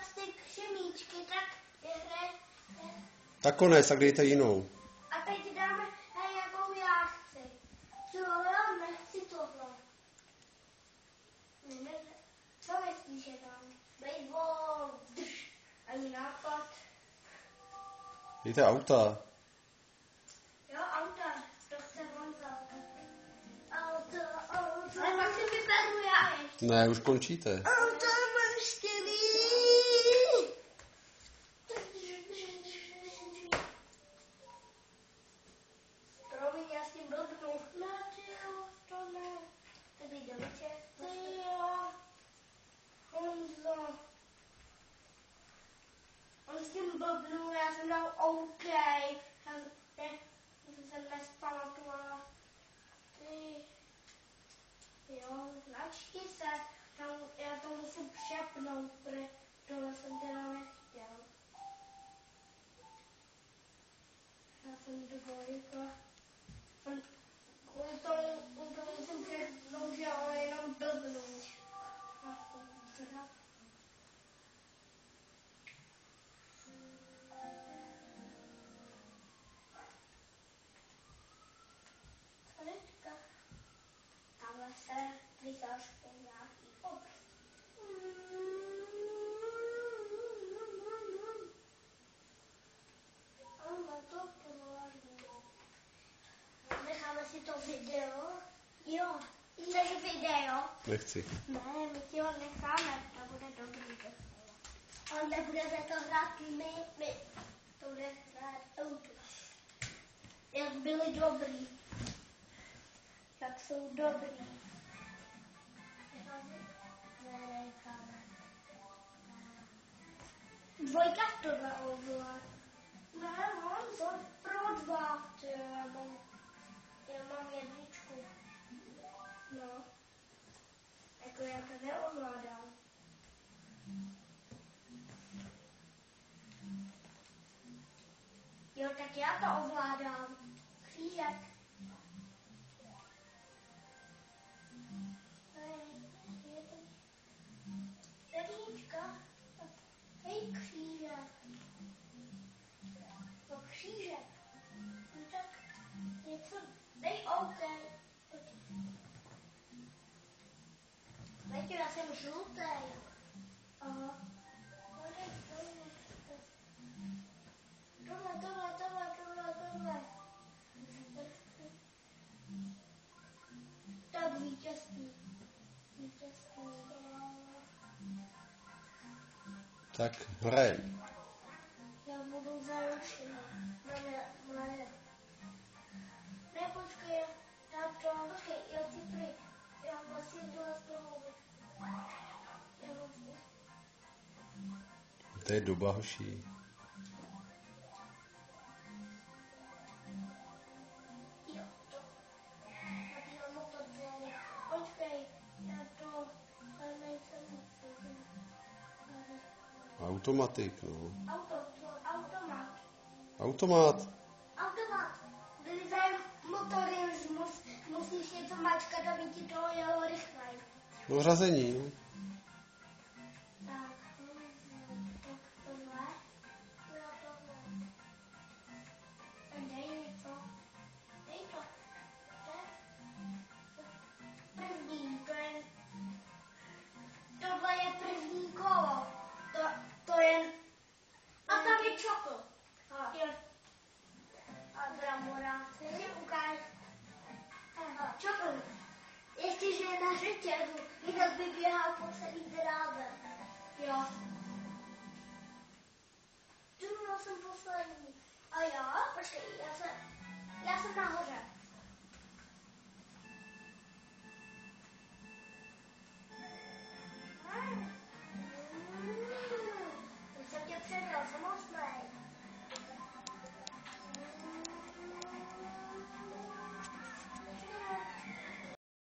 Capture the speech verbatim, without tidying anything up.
ty křemíčky, tak je hraje. Tak konec, tak dejte jinou. A teď dáme, hej, jakou já chci. Jo, já nechci tohle. Ne, ne, ne. Co myslíš, že tam? Baseball, drž. Ani nápad. Dejte auta. Jo, auta, to chce Honza. Auto, auto. Ale pak si vyberu já ještě. Ne, už končíte. Auto mrštěný. Promiň, já s tím blbnu. Ne, ty jo, to ne. Tady jdeme čest. Ty jo. Honzo. On s tím blbnul, já jsem dal OK. Já ne, jsem nespamatovala. Ty. Jo, načti se. Tam, já to musím přepnout, protože tohle jsem teda nechtěl. Já jsem dvojka. On, kvůli tomu, kvůli tomu musím přepnout, že on jenom blbnul. A to teda. Lička. Tamhle se vyzařuje nějaký obr. Ale to položíme. Necháme si to video. Jo, chceš video? Nechci. Ne, my ti ho necháme, to bude dobrý. Ale nebudeme to hrát my, my. To bude hrát auto. Jak byli dobrý. Jak jsou dobrý. Ne, necháme. Dvojka tohle ovlád. Ne, mám to pro dva. Já mám, já mám jedničku. No. Jako já to neovládám. Jo, tak já to ovládám. Křížek. Jednička. Hej, křížek. No křížek. No tak něco, dej OK. Veď, já jsem žlutej. Aha. Tohle, tohle, tohle, tohle, tohle. Tak vítězství. Vítězství. Tak hrajem. Já budu zaručená. Ne, ne. Ne, počkej, já to, počkej, já ti prý. Já vlastně tohle z toho. Já vlastně. To je doba, hoší. Jo, to. Já tyhle motorky. Počkej, já to, ale nejsem. Automatik, no. Auto, to, automat. Automat. Automat. Vylízají motory, mus, musíš něco mačkat, aby ti to jelo rychleji. No řazení, no. Tak, tak tohle. Jo, tohle. Dej mi to. Dej to. To je první, to je... Tohle je první kolo. To, to je... A tam je čokl. Jo. A bramora. Teď ukáž. Čokl. Ještě, že je na řetězu, jinak by běhal po celý dráze. Jo.